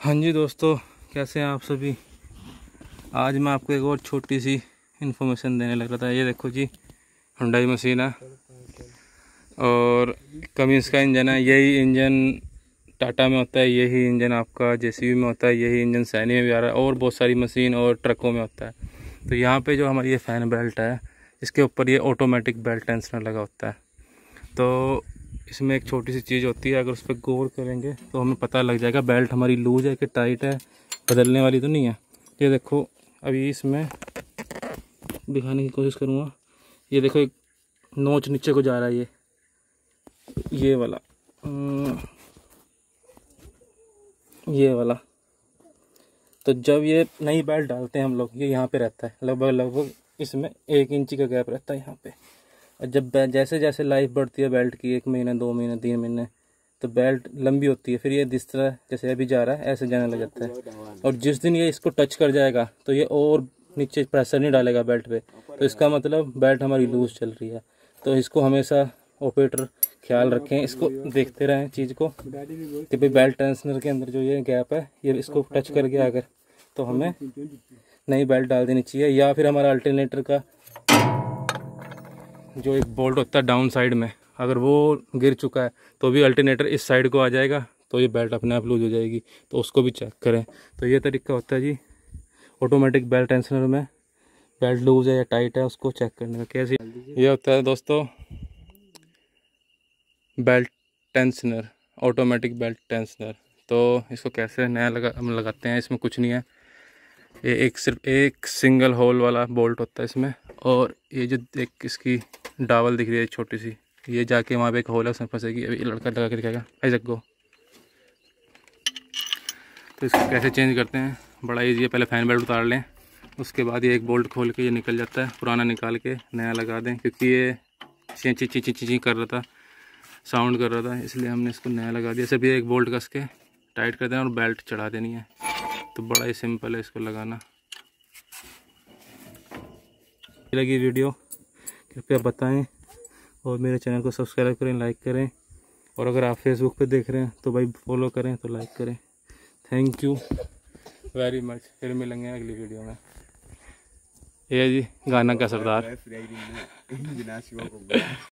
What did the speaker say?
हाँ जी दोस्तों, कैसे हैं आप सभी। आज मैं आपको एक और छोटी सी इन्फॉर्मेशन देने लग रहा था। ये देखो जी, हुंडई मशीन है और कमिंस का इंजन है। यही इंजन टाटा में होता है, यही इंजन आपका जेसीबी में होता है, यही इंजन सैनी में भी आ रहा है और बहुत सारी मशीन और ट्रकों में होता है। तो यहाँ पे जो हमारी ये फ़ैन बेल्ट है, इसके ऊपर ये ऑटोमेटिक बेल्ट टेंशनर लगा होता है। तो इसमें एक छोटी सी चीज़ होती है, अगर उस पर गौर करेंगे तो हमें पता लग जाएगा बेल्ट हमारी लूज़ है कि टाइट है, बदलने वाली तो नहीं है। ये देखो, अभी इसमें दिखाने की कोशिश करूँगा। ये देखो, एक नोच नीचे को जा रहा है, ये वाला, ये वाला। तो जब ये नई बेल्ट डालते हैं हम लोग, ये यहाँ पे रहता है, लगभग इसमें 1 इंची का गैप रहता है यहाँ पे। और जब जैसे जैसे लाइफ बढ़ती है बेल्ट की, 1 महीना 2 महीने 3 महीने, तो बेल्ट लंबी होती है। फिर ये जिस तरह जैसे अभी जा रहा है ऐसे जाने लग जाता है। और जिस दिन ये इसको टच कर जाएगा तो ये और नीचे प्रेशर नहीं डालेगा बेल्ट पे, तो इसका मतलब बेल्ट हमारी लूज चल रही है। तो इसको हमेशा ऑपरेटर ख्याल रखें, इसको देखते रहें चीज़ को कि भाई बेल्ट टेंशनर के अंदर जो ये गैप है, ये इसको टच कर गया अगर, तो हमें नई बेल्ट डाल देनी चाहिए। या फिर हमारा अल्टरनेटर का जो एक बोल्ट होता है डाउन साइड में, अगर वो गिर चुका है तो भी अल्टरनेटर इस साइड को आ जाएगा, तो ये बेल्ट अपने आप लूज हो जाएगी। तो उसको भी चेक करें। तो ये तरीका होता है जी ऑटोमेटिक बेल्ट टेंशनर में, बेल्ट लूज है या टाइट है उसको चेक करने का। कैसे ये होता है दोस्तों belt tensioner, automatic belt tensioner. तो इसको कैसे नया लगाते हैं, इसमें कुछ नहीं है। ये सिर्फ एक सिंगल होल वाला बोल्ट होता है इसमें। और ये जो एक इसकी डावल दिख रही है छोटी सी, ये जाके वहाँ पे एक होल है, उसमें फंसेगी। अभी लड़का लगा के दिखाएगा, ऐसे गो। तो इसको कैसे चेंज करते हैं, बड़ा ईजी है। पहले फैन बेल्ट उतार लें, उसके बाद ये एक बोल्ट खोल के ये निकल जाता है, पुराना निकाल के नया लगा दें। क्योंकि ये ची ची ची ची कर रहा था, साउंड कर रहा था, इसलिए हमने इसको नया लगा दिया। सिर्फ एक बोल्ट कस के टाइट कर देना और बेल्ट चढ़ा देनी है। तो बड़ा ही सिंपल है इसको लगाना। लगी वीडियो कृपया बताएं और मेरे चैनल को सब्सक्राइब करें, लाइक करें। और अगर आप फेसबुक पे देख रहे हैं तो भाई फॉलो करें, तो लाइक करें। Thank you very much. फिर मिलेंगे अगली वीडियो में। ये जी गाना का सरदार।